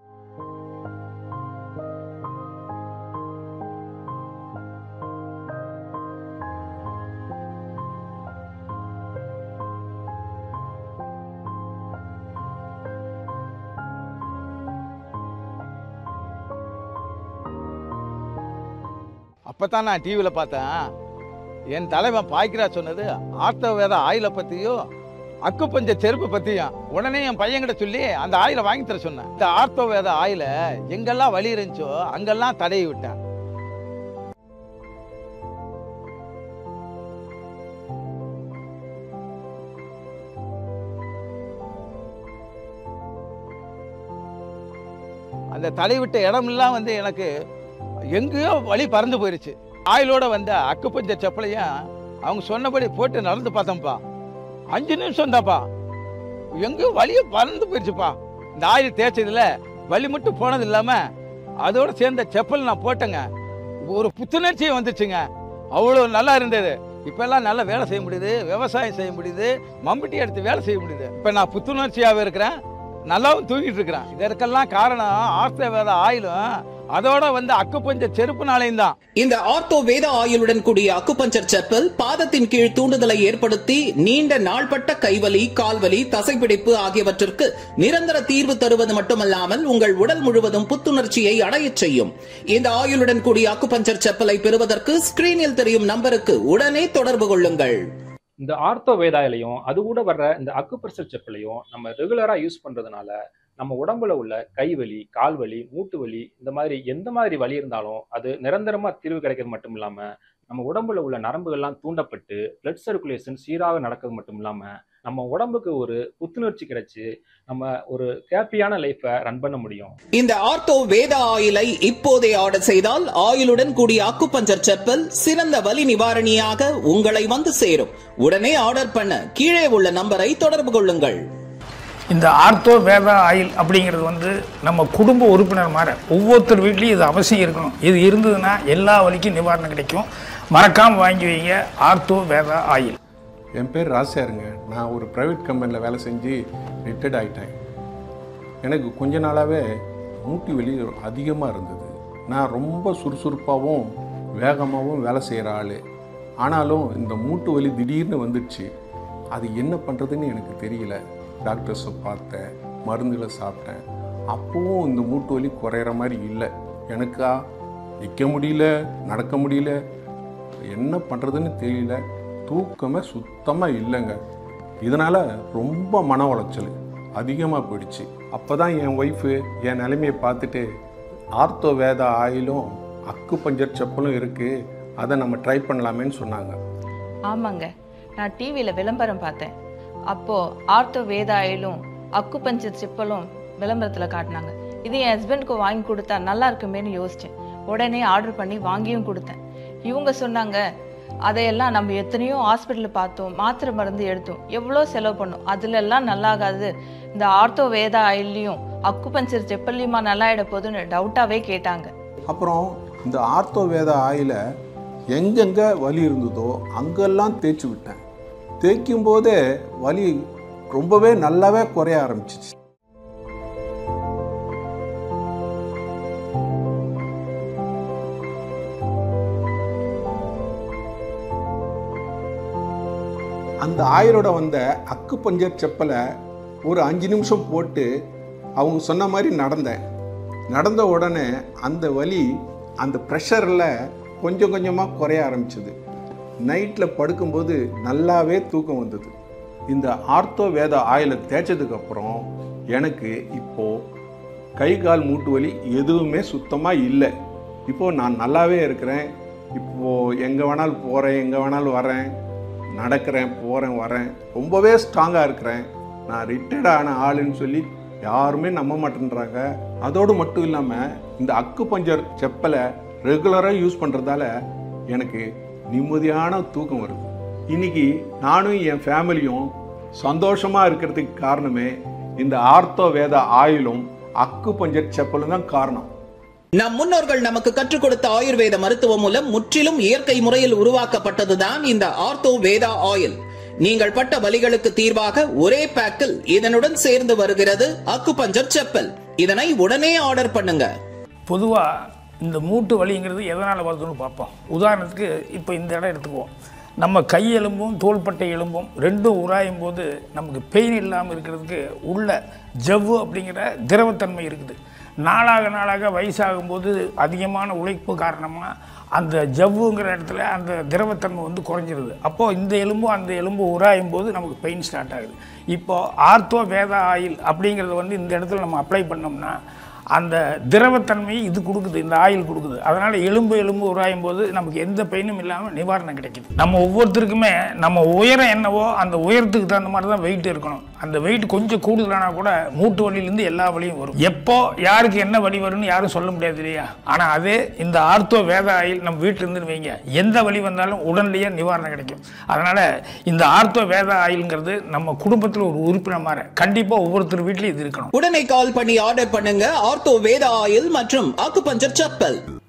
அப்போ தான் நான் டிவியில் பார்த்தேன், என் தலைவன் பாய்க்கிறா சொன்னது ஆர்த்தோ வேதா ஆயிலை பற்றியும் அக்குபஞ்சர் செருப்பு பற்றியும். உடனே என் பையன்கிட்ட சொல்லி அந்த ஆயிலை வாங்கி தர சொன்னேன். இந்த ஆர்த்தோ வேதா ஆயிலை எங்கெல்லாம் வலி இருந்துச்சோ அங்கெல்லாம் தடவி விட்டேன். அந்த தடவி விட்ட இடமெல்லாம் வந்து எனக்கு எங்கேயோ வலி பறந்து போயிடுச்சு. ஆயிலோட வந்த அக்குபஞ்சர் செப்பலையும் அவங்க சொன்னபடி போட்டு நடந்து பார்த்தோம்ப்பா. அஞ்சு நிமிஷம் தான்ப்பா, எங்கேயோ வலியை பறந்து போயிடுச்சுப்பா. இந்த ஆயில் தேய்ச்சதுல வலி மட்டும் போனது இல்லாமல் அதோட சேர்ந்த செப்பல் நான் போட்டேங்க, ஒரு புத்துணர்ச்சியை வந்துச்சுங்க. அவ்வளோ நல்லா இருந்தது. இப்போல்லாம் நல்லா வேலை செய்ய முடியுது, விவசாயம் செய்ய முடியுது, மம்பட்டி எடுத்து வேலை செய்ய முடியுது. இப்போ நான் புத்துணர்ச்சியாகவே இருக்கிறேன், நல்லாவும் தூங்கிட்டு இருக்கிறேன். இதற்கெல்லாம் காரணம் ஆர்த்தோ வேதா ஆயிலும் அதோட வந்து அக்குப்பஞ்சர் செருப்புனாலையும் தான். இந்த ஆர்த்தோ வேத ஆயுளுடன் கூடிய அக்குபஞ்சர் செப்பல் பாதத்தின் கீழ் தூண்டுதலை ஏற்படுத்தி நீண்ட நாள்பட்ட கைவலி, கால்வலி, தசைப்பிடிப்பு ஆகியவற்றிற்கு நிரந்தர தீர்வு தருவது மட்டுமல்லாமல் உங்கள் உடல் முழுவதும் புத்துணர்ச்சியை அடையச் செய்யும். இந்த ஆயுளுடன் கூடிய அக்குபஞ்சர் செப்பலை பெறுவதற்கு ஸ்கிரீனில் தெரியும் நம்பருக்கு உடனே தொடர்பு கொள்ளுங்கள். இந்த ஆர்த்தோ வேதாயிலையும் அது கூட வர்ற இந்த அக்குப்ரெஷர் செப்பலையும் நம்ம ரெகுலரா யூஸ் பண்றதுனால நம்ம உடம்புல உள்ள கைவலி, கால்வலி, மூட்டு வலி, இந்த மாதிரி எந்த மாதிரி வலி இருந்தாலும் அது நிரந்தரமா தீர்வு கிடைக்கிறது மட்டும் இல்லாம நம்ம உடம்புல உள்ள நரம்புகள்லாம் தூண்டப்பட்டு பிளட் சர்க்குலேஷன் சீராக நடக்கிறது மட்டும் இல்லாம நம்ம உடம்புக்கு ஒரு புத்துணர்ச்சி கிடைச்சு நம்ம ஒரு ஹாப்பியான லைஃபை ரன் பண்ண முடியும். இந்த ஆர்த்தோ வேத ஆயிலை இப்போதே ஆர்டர் செய்தால் ஆயுளுடன் கூடிய அக்குபஞ்சர் செப்பல் சிறந்த வலி நிவாரணியாக உங்களை வந்து சேரும். உடனே ஆர்டர் பண்ண கீழே உள்ள நம்பரை தொடர்பு கொள்ளுங்கள். இந்த ஆர்த்தோ வேதா ஆயில் அப்படிங்கிறது வந்து நம்ம குடும்ப உறுப்பினர் மாதிரி ஒவ்வொருத்தர் வீட்லேயும் இது அவசியம் இருக்கணும். இது இருந்ததுன்னா எல்லா வலிக்கும் நிவாரணம் கிடைக்கும். மறக்காமல் வாங்கி வைங்க ஆர்த்தோ வேதா ஆயில். என் பேர் ராசியாருங்க. நான் ஒரு ப்ரைவேட் கம்பெனியில் வேலை செஞ்சு ரிட்டையர்ட் ஆகிட்டேன். எனக்கு கொஞ்ச நாளாகவே மூட்டு வலி அதிகமாக இருந்தது. நான் ரொம்ப சுறுசுறுப்பாகவும் வேகமாகவும் வேலை செய்கிற ஆள். ஆனாலும் இந்த மூட்டு வலி திடீர்னு வந்துடுச்சு. அது என்ன பண்ணுறதுன்னு எனக்கு தெரியல. டாக்டர்ஸை பார்த்தேன், மருந்துகளை சாப்பிட்டேன். அப்போவும் இந்த மூட்டு வலி குறையிற மாதிரி இல்லை. எனக்கா நிற்க முடியல, நடக்க முடியல, என்ன பண்ணுறதுன்னு தெரியல. தூக்கமே சுத்தமாக இல்லைங்க. இதனால் ரொம்ப மன உளைச்சல் அதிகமாக போயிடுச்சு. அப்போ தான் என் ஒய்ஃபு என் நிலைமையை பார்த்துட்டு ஆர்த்தோ வேதா ஆயிலும் அக்குபஞ்சர் செப்பலும் இருக்குது, அதை நம்ம ட்ரை பண்ணலாமேன்னு சொன்னாங்க. ஆமாங்க, நான் டிவியில் விளம்பரம் பார்த்தேன். அப்போது ஆர்த்தோ வேத ஆயிலும் அக்குபஞ்சர் செப்பலும் விளம்பரத்தில் காட்டினாங்க. இது என் ஹஸ்பண்டுக்கு வாங்கி கொடுத்தா நல்லா இருக்குமேனு யோசித்தேன். உடனே ஆர்டர் பண்ணி வாங்கியும் கொடுத்தேன். இவங்க சொன்னாங்க, அதையெல்லாம் நம்ம எத்தனையோ ஹாஸ்பிட்டலில் பார்த்தோம், மாத்திரை மருந்து எடுத்தோம், எவ்வளோ செலவு பண்ணோம், அதுலெல்லாம் நல்லாகாது. இந்த ஆர்த்தோ வேத ஆயிலையும் அக்குபஞ்சர் செப்பல்லையுமா நல்லாயிட போதுன்னு டவுட்டாகவே கேட்டாங்க. அப்புறம் இந்த ஆர்த்தோ வேத ஆயில எங்கெங்கே வலி இருந்ததோ அங்கெல்லாம் தேய்ச்சி விட்டேன். தேய்க்கும் போதே வலி ரொம்பவே நல்லாவே குறைய ஆரம்பிச்சிச்சு. அந்த ஆயிலோட வந்த அக்குபஞ்சர் செப்பலை ஒரு அஞ்சு நிமிஷம் போட்டு அவங்க சொன்ன மாதிரி நடந்தேன். நடந்த உடனே அந்த வலி அந்த ப்ரெஷரில் கொஞ்சம் கொஞ்சமாக குறைய ஆரம்பிச்சது. நைட்டில் படுக்கும்போது நல்லாவே தூக்கம் வந்தது. இந்த ஆர்த்தோ வேத ஆயிலை தேய்ச்சதுக்கப்புறம் எனக்கு இப்போது கை கால் மூட்டு வலி எதுவுமே சுத்தமாக இல்லை. இப்போது நான் நல்லாவே இருக்கிறேன். இப்போது எங்கே வேணாலும் போகிறேன், எங்கே வேணாலும் வரேன், நடக்கிறேன், போகிறேன், வரேன். ரொம்பவே ஸ்ட்ராங்காக இருக்கிறேன். நான் ரிட்டையர்ட் ஆன ஆளுன்னு சொல்லி யாருமே நம்ப மாட்டேன்றாங்க. அதோடு மட்டும் இல்லாமல் இந்த அக்குபஞ்சர் செப்பலை ரெகுலராக யூஸ் பண்ணுறதால எனக்கு நிம்மதியான தூக்கம் வருது. இன்னைக்கு நானும் என் ஃபேமிலியும் சந்தோஷமாக இருக்கிறதுக்கு காரணமே இந்த ஆர்த்தோ வேத ஆயிலும் அக்குபஞ்சர் செப்பலும் தான் காரணம். நம் முன்னோர்கள் நமக்கு கற்றுக் கொடுத்த ஆயுர்வேத மருத்துவம் மூலம் முற்றிலும் இயற்கை முறையில் உருவாக்கப்பட்டதுதான் இந்த ஆர்த்தோ வேதா ஆயில். நீங்கள் பட்ட வலிகளுக்கு தீர்வாக ஒரே பேக்கில் இதனுடன் சேர்ந்து வருகிறது அக்குபஞ்சர் செப்பல். இதனை உடனே ஆர்டர் பண்ணுங்க. பொதுவாக இந்த மூட்டு வலிங்கிறது எதனால் வருதுன்னு பார்ப்போம். உதாரணத்துக்கு இப்போ இந்த இடம் எடுத்துக்குவோம். நம்ம கை எலும்பும் தோள்பட்டை எலும்பும் ரெண்டும் உராயும் போது நமக்கு பெயின் இல்லாமல் இருக்கிறதுக்கு உள்ள ஜவ்வு அப்படிங்கிற திரவத்தன்மை இருக்குது. நாளாக நாளாக வயசாகும்போது அதிகமான உழைப்பு காரணமாக அந்த ஜவ்வுங்கிற இடத்துல அந்த திரவத்தன்மை வந்து குறைஞ்சிருது. அப்போது இந்த எலும்பும் அந்த எலும்பு உராயும் போது நமக்கு பெயின் ஸ்டார்ட் ஆகுது. இப்போது ஆர்த்தோ வேத ஆயில் அப்படிங்கிறத வந்து இந்த இடத்துல நம்ம அப்ளை பண்ணோம்னா அந்த திரவத்தன்மையை இது கொடுக்குது, இந்த ஆயில் கொடுக்குது. அதனால் எலும்பு எலும்பு உராயும் போது நமக்கு எந்த பெயினும் இல்லாமல் நிவாரணம் கிடைக்குது. நம்ம ஒவ்வொருத்தருக்குமே நம்ம உயரம் என்னவோ அந்த உயரத்துக்கு தகுந்த மாதிரி தான் வெயிட் இருக்கணும். அந்த வெயிட் கொஞ்சம் கூடுதலானா கூட மூட்டு வலியிலேருந்து எல்லா வலியும் வரும். எப்போ யாருக்கு என்ன வலி வரும்னு யாரும் சொல்ல முடியாது இல்லையா? ஆனால் அதே இந்த ஆர்த்தோ வேத ஆயில் நம்ம வீட்டில் இருந்துன்னு வைங்க, எந்த வலி வந்தாலும் உடனடியாக நிவாரணம் கிடைக்கும். அதனால் இந்த ஆர்த்தோ வேத ஆயில்ங்கிறது நம்ம குடும்பத்தில் ஒரு உறுப்பினர் மாதிரி கண்டிப்பாக ஒவ்வொருத்தர் வீட்லையும் இது இருக்கணும். உடனே கால் பண்ணி ஆர்டர் பண்ணுங்க ஆர்த்தோ வேத ஆயில் மற்றும் acupuncture chappal.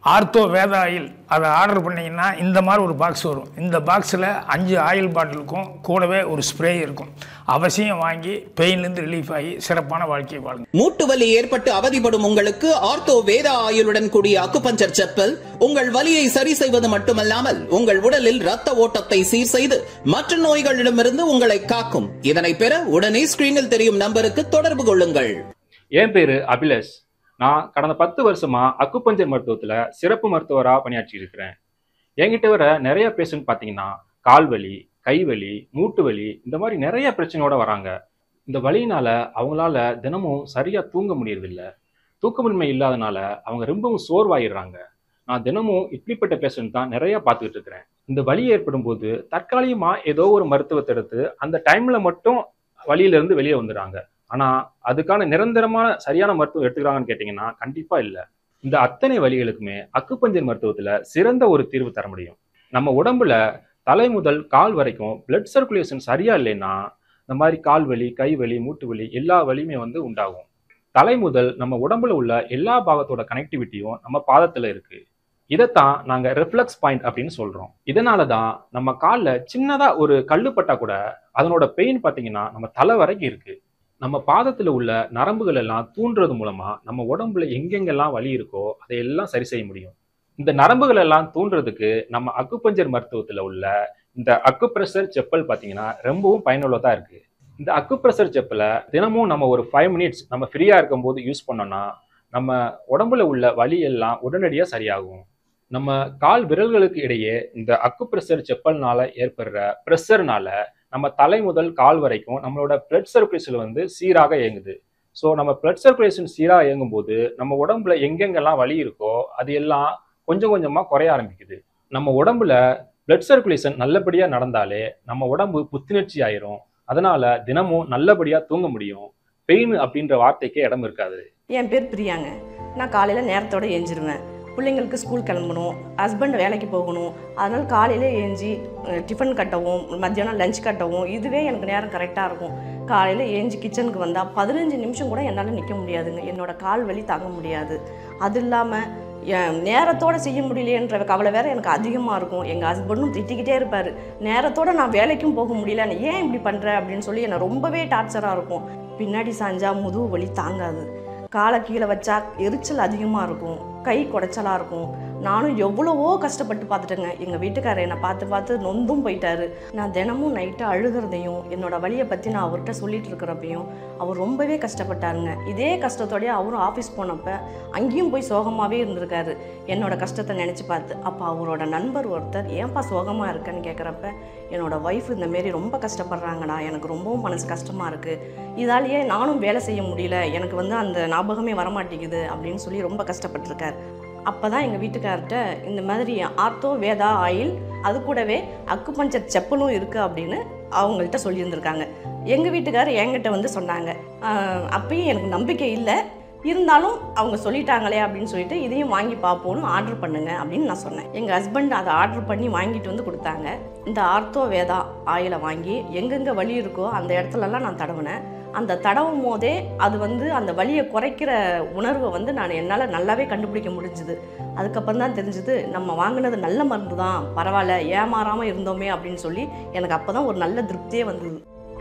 Ortho Veda oil அதை ஆர்டர் பண்ணிங்கன்னா இந்த மாதிரி ஒரு பாக்ஸ் வரும். இந்த பாக்ஸில் அஞ்சு ஆயில் பாட்டிலுக்கும் கூடவே ஒரு ஸ்ப்ரே இருக்கும். அவசியம் வாங்கி பெயின்லேருந்து ரிலீஃப் ஆகி சிறப்பான வாழ்க்கையை வாழுங்க. மூட்டு வலி ஏற்பட்டு அவதிப்படும் உங்களுக்கு ஆர்த்தோ வேத ஆயிலுடன் கூடிய அக்குபஞ்சர் செப்பல் உங்கள் வலியை சரி செய்வது மட்டுமல்லாமல் உங்கள் உடலில் ரத்த ஓட்டத்தை சீர் செய்து மற்ற நோய்களிடமிருந்து உங்களை காக்கும். இதனை பெற உடனே ஸ்கிரீனில் தெரியும் நம்பருக்கு தொடர்பு கொள்ளுங்கள். என் பேரு அபிலேஷ். நான் கடந்த பத்து வருஷமா அக்குபஞ்சர் மருத்துவத்துல சிறப்பு மருத்துவரா பணியாற்றி இருக்கிறேன். என்கிட்ட வர நிறைய பேஷண்ட் பாத்தீங்கன்னா கால்வலி, கைவலி, மூட்டு வலி இந்த மாதிரி நிறைய பிரச்சனையோட வராங்க. இந்த வலியினால அவங்களால தினமும் சரியா தூங்க முடியறதில்லை. தூக்கமின்மை இல்லாதனால அவங்க ரொம்பவும் சோர்வாயிடுறாங்க. நான் தினமும் இப்படிப்பட்ட பேஷண்ட் தான் நிறைய பார்த்துக்கிட்டு இருக்கிறேன். இந்த வலி ஏற்படும் போது தற்காலிகமா ஏதோ ஒரு மருத்துவத்தை எடுத்து அந்த டைம்ல மட்டும் வலியில இருந்து வெளியே வந்துடுறாங்க. ஆனா அதுக்கான நிரந்தரமான சரியான மருத்துவம் எடுத்துக்கிறாங்கன்னு கேட்டீங்கன்னா கண்டிப்பா இல்லை. இந்த அத்தனை வலிகளுக்குமே அக்குபஞ்சர் மருத்துவத்துல சிறந்த ஒரு தீர்வு தர முடியும். நம்ம உடம்புல தலை முதல் கால் வரைக்கும் பிளட் சர்க்குலேஷன் சரியா இல்லைன்னா இந்த மாதிரி கால் வலி, கை வலி, மூட்டு வலி எல்லா வலியுமே வந்து உண்டாகும். தலை முதல் நம்ம உடம்புல உள்ள எல்லா பாகத்தோட கனெக்டிவிட்டியும் நம்ம பாதத்துல இருக்கு. இதைத்தான் நாங்க ரிஃப்ளெக்ஸ் பாயிண்ட் அப்படின்னு சொல்றோம். இதனாலதான் நம்ம காலில் சின்னதா ஒரு கல்லு பட்டா கூட அதனோட பெயின் பார்த்தீங்கன்னா நம்ம தலை வரைக்கும் இருக்கு. நம்ம பாதத்துல உள்ள நரம்புகள் எல்லாம் தூண்டுறது மூலமா நம்ம உடம்புல எங்கெங்கெல்லாம் வலி இருக்கோ அதையெல்லாம் சரி செய்ய முடியும். இந்த நரம்புகள் எல்லாம் தூண்டுறதுக்கு நம்ம அக்குபஞ்சர் மருத்துவத்துல உள்ள இந்த அக்குப்ரெஷர் செப்பல் பார்த்தீங்கன்னா ரொம்பவும் பயனுள்ளதா இருக்கு. இந்த அக்குப்ரெஷர் செப்பலை தினமும் நம்ம ஒரு ஃபைவ் மினிட்ஸ் நம்ம ஃப்ரீயா இருக்கும் போது யூஸ் பண்ணோம்னா நம்ம உடம்புல உள்ள வலி எல்லாம் உடனடியா சரியாகும். நம்ம கால் விரல்களுக்கு இடையே இந்த அக்குப்ரெஷர் செப்பல்னால ஏற்படுற ப்ரெஷர்னால நம்ம தலை முதல் கால் வரைக்கும் நம்மளோட பிளட் சர்க்குலேஷன் வந்து சீராக இயங்குது. ஸோ நம்ம பிளட் சர்க்குலேஷன் சீராக இயங்கும் போது நம்ம உடம்புல எங்கெங்கெல்லாம் வலி இருக்கோ அது எல்லாம் கொஞ்சம் கொஞ்சமா குறைய ஆரம்பிக்குது. நம்ம உடம்புல பிளட் சர்க்குலேஷன் நல்லபடியா நடந்தாலே நம்ம உடம்பு புத்துணர்ச்சி ஆயிரும். அதனால தினமும் நல்லபடியா தூங்க முடியும். பெயின் அப்படின்ற வார்த்தைக்கே இடம் இருக்காது. என் பேர் பிரியாங்க. நான் காலையில் நேரத்தோட ஏஞ்சிருவேன். பிள்ளைங்களுக்கு ஸ்கூல் கிளம்பணும், ஹஸ்பண்ட் வேலைக்கு போகணும். அதனால் காலையிலே ஏஞ்சி டிஃபன் கட்டவும், மத்தியானம் லஞ்ச் கட்டவும் இதுவே எனக்கு நேரம் கரெக்டாக இருக்கும். காலையில் ஏஞ்சி கிச்சனுக்கு வந்தால் பதினஞ்சு நிமிஷம் கூட என்னால் நிற்க முடியாதுங்க. என்னோடய கால் வலி தாங்க முடியாது. அது இல்லாமல் என் நேரத்தோடு செய்ய முடியலையன்ற கவலை வேறு எனக்கு அதிகமாக இருக்கும். எங்கள் ஹஸ்பண்டும் திட்டிக்கிட்டே இருப்பார், நேரத்தோடு நான் வேலைக்கும் போக முடியல, நீ ஏன் இப்படி பண்ணுற அப்படின்னு சொல்லி என்னை ரொம்பவே டார்ச்சராக இருக்கும். பின்னாடி சாஞ்சா முதுகு வலி தாங்காது, காலை கீழே வச்சா எரிச்சல் அதிகமாக இருக்கும், கை குடைச்சலாக இருக்கும். நானும் எவ்வளவோ கஷ்டப்பட்டு பார்த்துட்டேங்க. எங்கள் வீட்டுக்காரர் என்னை பார்த்து பார்த்து நொந்தும் போயிட்டாரு. நான் தினமும் நைட்டு அழுகிறதையும் என்னோடய வலியை பற்றி நான் அவர்கிட்ட சொல்லிட்டு இருக்கிறப்பையும் அவர் ரொம்பவே கஷ்டப்பட்டாருங்க. இதே கஷ்டத்தோடய அவரும் ஆஃபீஸ் போனப்போ அங்கேயும் போய் சோகமாகவே இருந்திருக்காரு என்னோட கஷ்டத்தை நினச்சி பார்த்து. அப்போ அவரோட நண்பர் ஒருத்தர் ஏன்பா சோகமாக இருக்கேன்னு கேட்குறப்ப என்னோடய ஒய்ஃப் இந்தமாரி ரொம்ப கஷ்டப்படுறாங்கடா, எனக்கு ரொம்பவும் மனசு கஷ்டமாக இருக்குது, இதாலேயே நானும் வேலை செய்ய முடியல, எனக்கு வந்து அந்த ஞாபகமே வரமாட்டேங்குது அப்படின்னு சொல்லி ரொம்ப கஷ்டப்பட்டுருக்கார். அப்போ தான் எங்கள் வீட்டுக்கார்ட்ட இந்த மாதிரி ஆர்த்தோ வேதா ஆயில் அது கூடவே அக்குபஞ்சர் செப்பலும் இருக்குது அப்படின்னு அவங்கள்ட்ட சொல்லியிருந்திருக்காங்க. எங்கள் வீட்டுக்காரர் என்கிட்ட வந்து சொன்னாங்க. அப்பயும் எனக்கு நம்பிக்கை இல்லை, இருந்தாலும் அவங்க சொல்லிட்டாங்களே அப்படின்னு சொல்லிட்டு இதையும் வாங்கி பார்ப்போன்னு ஆர்டர் பண்ணுங்க அப்படின்னு நான் சொன்னேன். எங்கள் ஹஸ்பண்ட் அதை ஆர்டர் பண்ணி வாங்கிட்டு வந்து கொடுத்தாங்க. இந்த ஆர்த்தோ வேதா ஆயிலை வாங்கி எங்கெங்கே வலி இருக்கோ அந்த இடத்துலலாம் நான் தடவினேன். அந்த தடவும் போதே அது வந்து அந்த வலியை குறைக்கிற உணர்வை வந்து நான் என்னால் நல்லாவே கண்டுபிடிக்க முடிஞ்சுது. அதுக்கப்புறம் தான் தெரிஞ்சுது நம்ம வாங்கினது நல்ல மருந்து தான், பரவாயில்ல ஏமாறாமல் இருந்தோமே அப்படின்னு சொல்லி எனக்கு அப்போ தான் ஒரு நல்ல திருப்தியே வந்தது.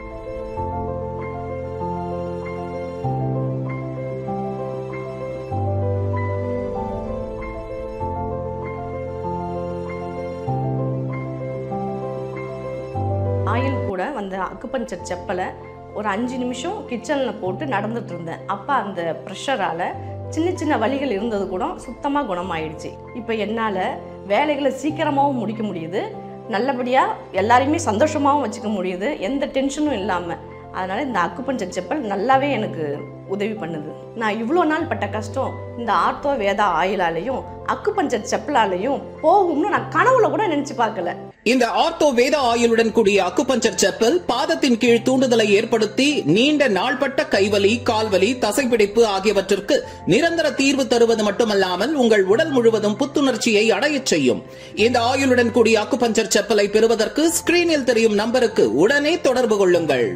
ஆயில் கூட வந்து அக்குபஞ்சர் செப்பலை ஒரு அஞ்சு நிமிஷம் கிச்சனில் போட்டு நடந்துட்டு இருந்தேன். அப்போ அந்த ப்ரெஷரால் சின்ன சின்ன வலிகள் இருந்தது கூட சுத்தமாக குணமாயிடுச்சு. இப்போ என்னால் வேலைகளை சீக்கிரமாகவும் முடிக்க முடியுது, நல்லபடியாக எல்லாரையுமே சந்தோஷமாகவும் வச்சுக்க முடியுது, எந்த டென்ஷனும் இல்லாமல். அதனால் இந்த அக்குபஞ்சர் செப்பல் நல்லாவே எனக்கு உதவி பண்ணுது. நான் இவ்வளோ நாள் பட்ட கஷ்டம் இந்த ஆர்த்தோ வேதா ஆயிலாலையும் அக்குபஞ்சர் செப்பலாலையும் போகும்னு நான் கனவுல கூட நினைச்சு பார்க்கல. இந்த ஆர்த்தோ வேத ஆயிலுடன் கூடிய அக்குபஞ்சர் செப்பல் பாதத்தின் கீழ் தூண்டுதலை ஏற்படுத்தி நீண்ட நாள்பட்ட கைவலி, கால்வலி, தசைப்பிடிப்பு ஆகியவற்றிற்கு நிரந்தர தீர்வு தருவது மட்டுமல்லாமல் உங்கள் உடல் முழுவதும் புத்துணர்ச்சியை அடையச் செய்யும். இந்த ஆயிலுடன் கூடிய அக்குபஞ்சர் செப்பலை பெறுவதற்கு ஸ்கிரீனில் தெரியும் நம்பருக்கு உடனே தொடர்பு கொள்ளுங்கள்.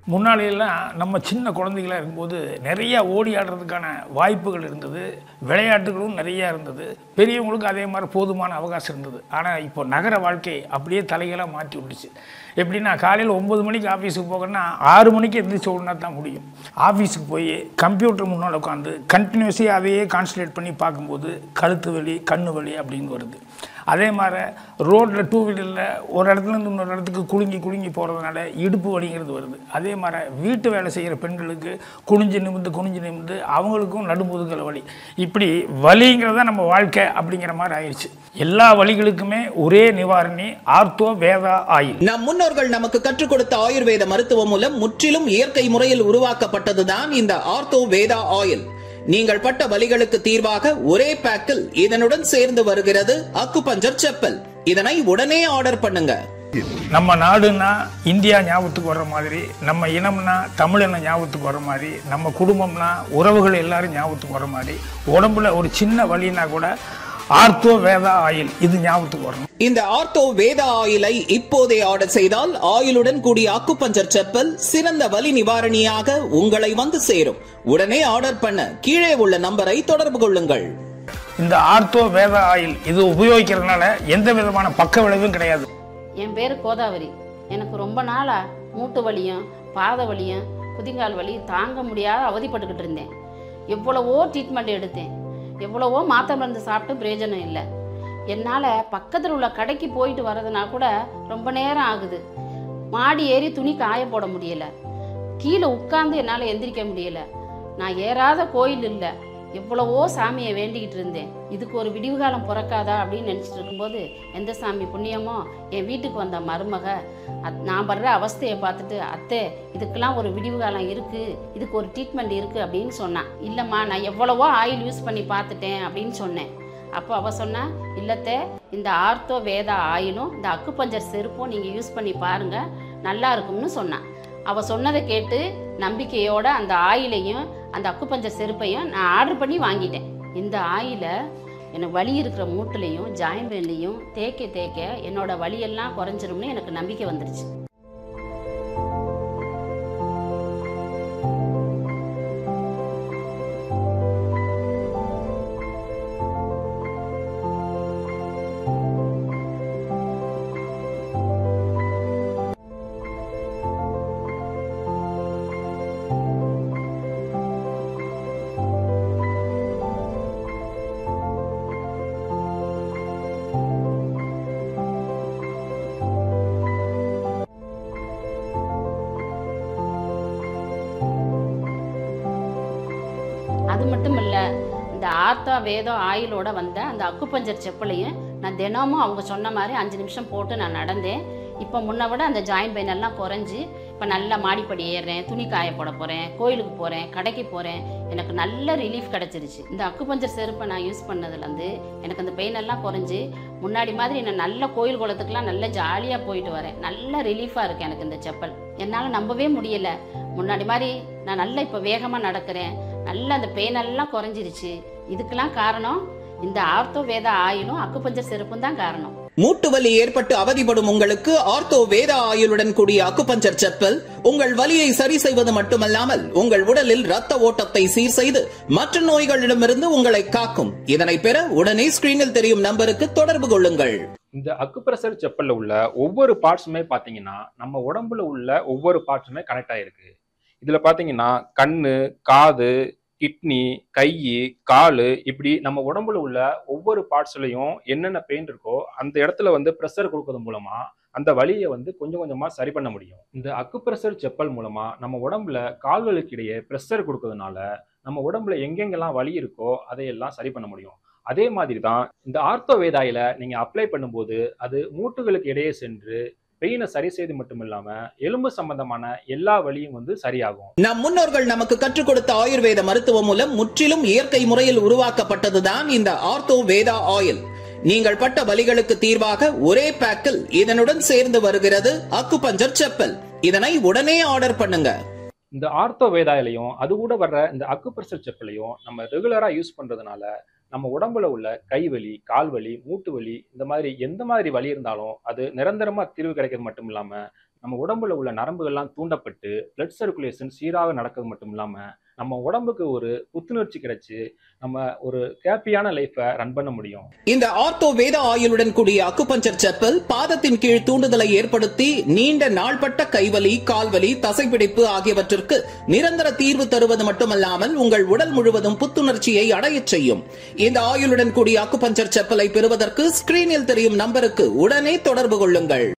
முன்னாடியெல்லாம் நம்ம சின்ன குழந்தைகளாக இருக்கும்போது நிறையா ஓடி ஆடுறதுக்கான வாய்ப்புகள் இருந்தது, விளையாட்டுகளும் நிறையா இருந்தது, பெரியவங்களுக்கு அதே மாதிரி போதுமான அவகாசம் இருந்தது. ஆனால் இப்போ நகர வாழ்க்கை அப்படியே தலைகளாக மாற்றி விட்டுச்சு. எப்படின்னா காலையில் ஒம்பது மணிக்கு ஆஃபீஸுக்கு போகணுன்னா ஆறு மணிக்கு எந்திரிச்சு ஓடினா தான் முடியும். ஆஃபீஸுக்கு போய் கம்ப்யூட்டர் முன்னால் உட்காந்து கண்டினியூஸாக அதையே கான்சன்ட்ரேட் பண்ணி பார்க்கும்போது கழுத்து வலி, கண்ணு வலி அப்படின்னு வருது. அதே மாதிரி ரோட்டில் டூ வீலரில் ஒரு இடத்துலேருந்து இன்னொரு இடத்துக்கு குலுங்கி குலுங்கி போகிறதுனால இடுப்பு வலிங்கிறது வருது. அதே மாதிரி வீட்டு வேலை செய்கிற பெண்களுக்கு குனிஞ்சு நிமிந்து குனிஞ்சு நிமிந்து அவங்களுக்கும் நடுமுதுகல் வலி. இப்படி வலிங்கிறத நம்ம வாழ்க்கை அப்படிங்கிற மாதிரி ஆயிடுச்சு. எல்லா வலிகளுக்குமே ஒரே நிவாரணி ஆர்த்தோ வேதா ஆயில். நம் முன்னோர்கள் நமக்கு கற்றுக் கொடுத்த ஆயுர்வேத மருத்துவம் மூலம் முற்றிலும் இயற்கை முறையில் உருவாக்கப்பட்டதுதான் இந்த ஆர்த்தோ வேதா ஆயில். நீங்கள் பட்ட வலிகளுக்கு தீர்வாக ஒரே பேக்கில் இதனுடன் சேர்ந்து வருகிறது அக்குபஞ்சர் செப்பல். இதனை உடனே ஆர்டர் பண்ணுங்க. நம்ம நாடுன்னா இந்தியா ஞாபகத்துக்கு வர்ற மாதிரி, நம்ம இனம்னா தமிழின ஞாபகத்துக்கு வர்ற மாதிரி, நம்ம குடும்பம்னா உறவுகள் எல்லாரும் ஞாபகத்துக்கு வர்ற மாதிரி, உடம்புல ஒரு சின்ன வலினா கூட ஆர்த்தோ வேதா ஆயில் இது ஞாபகத்துக்கு வரணும். இந்த ஆர்த்தோ வேதா ஆயிலை இப்போதே ஆர்டர் செய்தால் ஆயிலுடன் கூடிய அக்குபஞ்சர் செப்பல் சிறந்த வலி நிவாரணியாக உங்களை வந்து சேரும். உடனே ஆர்டர் பண்ண கீழே உள்ள நம்பரை தொடர்பு கொள்ளுங்கள். இந்த ஆர்த்தோ வேதா ஆயில் இது உபயோகிக்கிறதுனால எந்த விதமான பக்க விளைவும் கிடையாது. என் பேர் கோதாவரி. எனக்கு ரொம்ப நாளா மூட்டு வலியும் பாத வலியும் குதிங்கால் வலி தாங்க முடியாத அவதிப்பட்டுக்கிட்டு இருந்தேன். எவ்வளவோ ட்ரீட்மெண்ட் எடுத்தேன், எவ்வளவோ மாத்திரை மருந்து சாப்பிட்டு பிரயோஜனம் இல்லை. என்னால் பக்கத்தில் உள்ள கடைக்கு போயிட்டு வர்றதுனா கூட ரொம்ப நேரம் ஆகுது. மாடி ஏறி துணி காய போட முடியலை, கீழே உட்காந்து என்னால் எந்திரிக்க முடியலை. நான் ஏறாத கோயில் இல்லை. எவ்வளவோ சாமியை வேண்டிக்கிட்டு இருந்தேன். இதுக்கு ஒரு விடிவு காலம் பிறக்காதா அப்படின்னு நினச்சிட்டு இருக்கும்போது எந்த சாமி புண்ணியமோ என் வீட்டுக்கு வந்த மருமக அத் நான் படுற அவஸ்தையை பார்த்துட்டு, அத்தை இதுக்கெல்லாம் ஒரு விடிவு காலம் இருக்குது, இதுக்கு ஒரு ட்ரீட்மெண்ட் இருக்குது அப்படின்னு சொன்னான். இல்லைம்மா நான் எவ்வளவோ ஆயில் யூஸ் பண்ணி பார்த்துட்டேன் அப்படின்னு சொன்னேன். அப்போ அவள் சொன்னா, இல்லத்தை இந்த ஆர்த்தோ வேதா ஆயிலும் இந்த அக்குபஞ்சர் செருப்பும் நீங்கள் யூஸ் பண்ணி பாருங்கள், நல்லா இருக்கும்னு சொன்னான். அவள் சொன்னதை கேட்டு நம்பிக்கையோட அந்த ஆயிலையும் அந்த அக்குபஞ்சர் செருப்பையும் நான் ஆர்டர் பண்ணி வாங்கிட்டேன். இந்த ஆயிலை எனக்கு வலி இருக்கிற மூட்டுலையும் ஜாயின்ட்லையும் தேய்க்க தேய்க்க என்னோட வலியெல்லாம் குறைஞ்சிரும்னு எனக்கு நம்பிக்கை வந்துருச்சு. அது மட்டும் இல்லை, இந்த ஆர்த்தோ வேதா ஆயிலோட வந்த அந்த அக்குபஞ்சர் செப்பலையும் நான் தினமும் அவங்க சொன்ன மாதிரி அஞ்சு நிமிஷம் போட்டு நான் நடந்தேன். இப்போ முன்ன விட அந்த ஜாயின்ட் பெயின் எல்லாம் குறைஞ்சி இப்போ நல்லா மாடிப்படி ஏறுறேன், துணி காய போட போகிறேன், கோயிலுக்கு போகிறேன், கடைக்கு போகிறேன். எனக்கு நல்ல ரிலீஃப் கிடச்சிருச்சு. இந்த அக்குபஞ்சர் செருப்பை நான் யூஸ் பண்ணதுலேருந்து எனக்கு அந்த பெயின் எல்லாம் குறைஞ்சி முன்னாடி மாதிரி நான் நல்ல கோயில் குளத்துக்குலாம் நல்ல ஜாலியாக போயிட்டு வரேன். நல்ல ரிலீஃபாக இருக்குது எனக்கு இந்த செப்பல். என்னால் நம்பவே முடியலை. முன்னாடி மாதிரி நான் நல்லா இப்போ வேகமாக நடக்கிறேன், நல்ல அந்த பெயின் எல்லாம் குறைஞ்சிருச்சு. இதுக்கெல்லாம் காரணம் இந்த ஆர்த்தோ வேதா ஆயிலும் அக்குபஞ்சர் செருப்பும் தான் காரணம். மூட்டு வலி ஏற்பட்டு அவதிப்படும் உங்களுக்கு ஆர்த்தோ வேதா ஆயிலுடன் கூடிய அக்குபஞ்சர் செப்பல் உங்கள் வலியை சரி செய்வது மட்டுமல்லாமல் உங்கள் உடலில் ரத்த ஓட்டத்தை சீர் செய்து மற்ற நோய்களிடமிருந்து உங்களை காக்கும். இதனை பெற உடனே ஸ்கிரீனில் தெரியும் நம்பருக்கு தொடர்பு கொள்ளுங்கள். இந்த அக்குப்ரெஷர் செப்பல்ல உள்ள ஒவ்வொரு பார்ட்ஸுமே பாத்தீங்கன்னா நம்ம உடம்புல உள்ள ஒவ்வொரு பார்ட்ஸுமே கனெக்ட் ஆயிருக்கு. இதுல பாத்தீங்கன்னா கண்ணு, காது, கிட்னி, கை, காலு, இப்படி நம்ம உடம்புல உள்ள ஒவ்வொரு பார்ட்ஸ்லயும் என்னென்ன பெயின் இருக்கோ அந்த இடத்துல வந்து ப்ரெஷர் கொடுக்கறது மூலமா அந்த வலியை வந்து கொஞ்சம் கொஞ்சமா சரி பண்ண முடியும். இந்த அக்குப்ரெஷர் செப்பல் மூலமா நம்ம உடம்புல கால்களுக்கு இடையே ப்ரெஷர் கொடுக்கறதுனால நம்ம உடம்புல எங்கெங்கெல்லாம் வலி இருக்கோ அதையெல்லாம் சரி பண்ண முடியும். அதே மாதிரி தான் இந்த ஆர்த்தோ வேதாயில நீங்க அப்ளை பண்ணும்போது அது மூட்டுகளுக்கு இடையே சென்று பெயினை சரி செய்து மட்டும் இல்லாம எலும்பு சம்பந்தமான எல்லா வலியும் வந்து சரியாகும். நம் முன்னோர்கள் நமக்கு கற்றுக் கொடுத்த ஆயுர்வேத மருத்துவம் மூலம் முற்றிலும் இயற்கை முறையில் உருவாக்கப்பட்டதுதான் இந்த ஆர்த்தோ வேதா ஆயில். நீங்கள் பட்ட வலிகளுக்கு தீர்வாக ஒரே பேக்கில் இதனுடன் சேர்ந்து வருகிறது அக்குபஞ்சர் செப்பல். இதனை உடனே ஆர்டர் பண்ணுங்க. இந்த ஆர்த்தோ வேதாயிலையும் அது கூட வர்ற இந்த அக்குப்ரெஷர் செப்பலையும் நம்ம ரெகுலரா யூஸ் பண்றதுனால நம்ம உடம்புல உள்ள கைவலி, கால்வலி, மூட்டு வலி, இந்த மாதிரி எந்த மாதிரி வலி இருந்தாலும் அது நிரந்தரமா தீர்வு கிடைக்கிறது மட்டும் இல்லாம நம்ம உடம்புல உள்ள நரம்புகள்லாம் தூண்டப்பட்டு பிளட் சர்க்குலேஷன் சீராக நடக்கிறது மட்டும் இல்லாம நம்ம உடம்புக்கு ஒரு புத்துணர்ச்சி கிடைச்சு நம்ம ஒரு ஹாப்பியான லைஃபை ரன் பண்ண முடியும். இந்த ஆர்த்தோ வேத ஆயுளுடன் கூடிய அக்குபஞ்சர் செப்பல் பாதத்தின் கீழ் தூண்டுதலை ஏற்படுத்தி நீண்ட நாள்பட்ட கைவலி, கால்வலி, தசைப்பிடிப்பு ஆகியவற்றிற்கு நிரந்தர தீர்வு தருவது மட்டுமல்லாமல் உங்கள் உடல் முழுவதும் புத்துணர்ச்சியை அடையச் செய்யும். இந்த ஆயுளுடன் கூடிய அக்குபஞ்சர் செப்பலை பெறுவதற்கு ஸ்கிரீனில் தெரியும் நம்பருக்கு உடனே தொடர்பு கொள்ளுங்கள்.